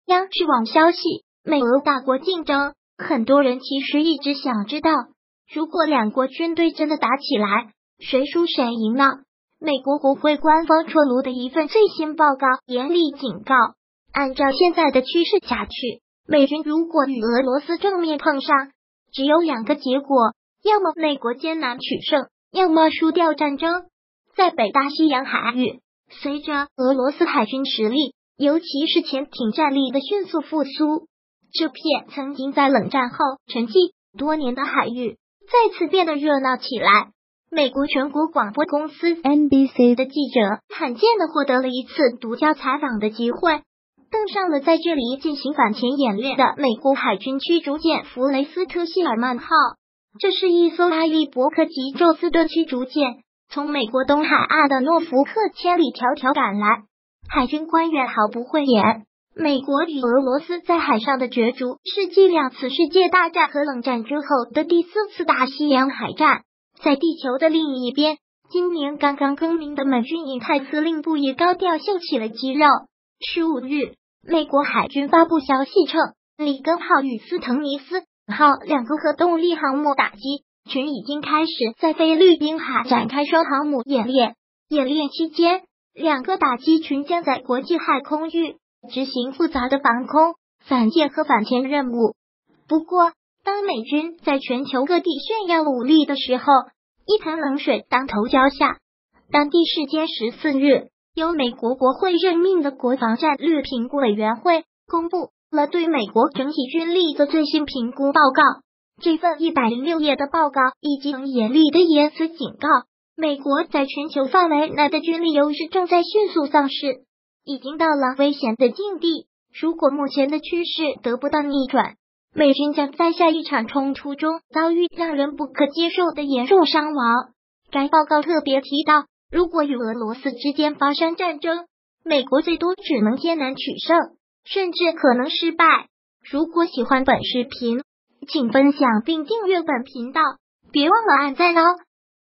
央视网消息，美俄大国竞争，很多人其实一直想知道，如果两国军队真的打起来，谁输谁赢呢？美国国会官方出炉的一份最新报告严厉警告，按照现在的趋势下去，美军如果与俄罗斯正面碰上，只有两个结果，要么美国艰难取胜，要么输掉战争。在北大西洋海域，随着俄罗斯海军实力，尤其是潜艇战力的迅速复苏，这片曾经在冷战后沉寂多年的海域再次变得热闹起来。美国全国广播公司 NBC 的记者罕见的获得了一次独家采访的机会，登上了在这里进行反潜演练的美国海军驱逐舰弗雷斯特希尔曼号。这是一艘艾利伯克级宙斯盾驱逐舰，从美国东海岸的诺福克千里迢迢赶来。海军官员毫不讳言，美国与俄罗斯在海上的角逐是继两次世界大战和冷战之后的第4次大西洋海战。在地球的另一边，今年刚刚更名的美军印太司令部也高调秀起了肌肉。15日，美国海军发布消息称，里根号与斯滕尼斯号两个核动力航母打击群已经开始在菲律宾海展开双航母演练。演练期间，两个打击群将在国际海空域执行复杂的防空、反舰和反潜任务。不过，当美军在全球各地炫耀武力的时候，一盆冷水当头浇下。当地时间14日，由美国国会任命的国防战略评估委员会公布了对美国整体军力的最新评估报告。这份106页的报告以及严厉的言辞警告，美国在全球范围内的军力优势正在迅速丧失，已经到了危险的境地。如果目前的趋势得不到逆转，美军将在下一场冲突中遭遇让人不可接受的严重伤亡。该报告特别提到，如果与俄罗斯之间发生战争，美国最多只能艰难取胜，甚至可能失败。如果喜欢本视频，请分享并订阅本频道，别忘了按赞哦。